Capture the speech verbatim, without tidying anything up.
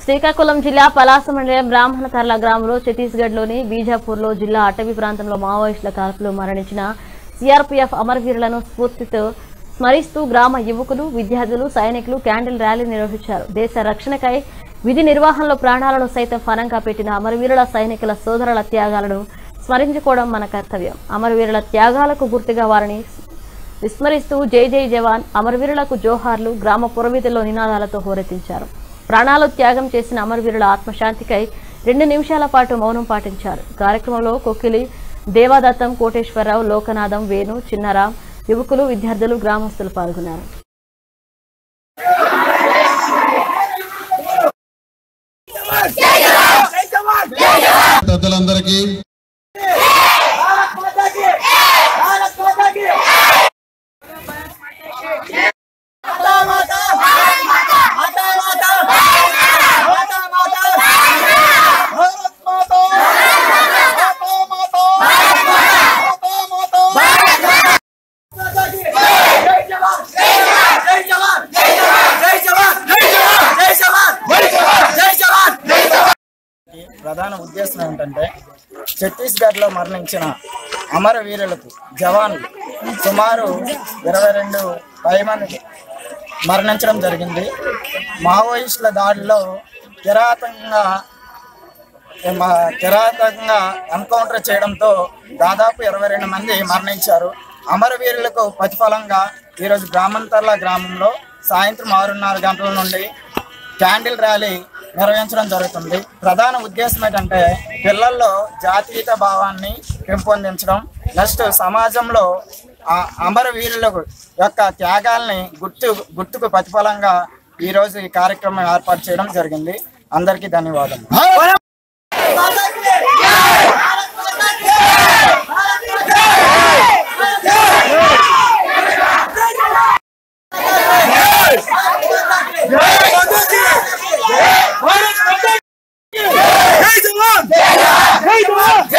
శ్రీకాకుళం జిల్లా పలాస మండలం బ్రాహ్మణకర్ల గ్రామంలో ఛత్తీస్గఢ్లోని బీజాపూర్లో జిల్లా అటవీ ప్రాంతంలో మావోయిస్టుల కాల్పులో మరణించిన సీఆర్పీఎఫ్ అమరవీరులను స్ఫూర్తితో స్మరిస్తూ గ్రామ యువకులు, విద్యార్థులు, సైనికులు క్యాండిల్ ర్యాలీ నిర్వహించారు. దేశ రక్షణకై విధి నిర్వహణలో ప్రాణాలను సైతం ఫలంగా పెట్టిన అమరవీరుల సైనికుల సోదరుల త్యాగాలను స్మరించుకోవడం మన కర్తవ్యం. అమరవీరుల త్యాగాలకు గుర్తుగా వారిని విస్మరిస్తూ జై జై జవాన్, అమరవీరులకు జోహార్లు గ్రామ పురవీధుల్లో నినాదాలతో హోరెత్తించారు. ప్రాణాలు త్యాగం చేసిన అమరవీరుల ఆత్మశాంతికై రెండు నిమిషాల పాటు మౌనం పాటించారు. కార్యక్రమంలో కొక్కిలి దేవాదత్తం, కోటేశ్వరరావు, లోకనాథం, వేణు, చిన్నరాం, యువకులు, విద్యార్థులు, గ్రామస్తులు పాల్గొన్నారు. పెద్దలందరికీ ప్రధాన ఉద్దేశం ఏంటంటే ఛత్తీస్గఢ్లో మరణించిన అమరవీరులకు జవాన్లు సుమారు ఇరవై రెండు పై మంది మరణించడం జరిగింది. మావోయిస్టుల దాడిలో కిరాతకంగా కిరాతకంగా ఎన్కౌంటర్ చేయడంతో దాదాపు ఇరవై రెండు మంది మరణించారు. అమరవీరులకు ప్రతిఫలంగా ఈరోజు బ్రాహ్మణకర్ల గ్రామంలో సాయంత్రం ఆరున్నర గంటల నుండి క్యాండిల్ ర్యాలీ నిర్వహించడం జరుగుతుంది. ప్రధాన ఉద్దేశం ఏంటంటే పిల్లల్లో జాతీయత భావాన్ని పెంపొందించడం, నెక్స్ట్ సమాజంలో అమరవీరుల యొక్క త్యాగాల్ని గుర్తు గుర్తుకు ప్రతిఫలంగా ఈరోజు ఈ కార్యక్రమం ఏర్పాటు చేయడం జరిగింది. అందరికీ ధన్యవాదాలు. Hey,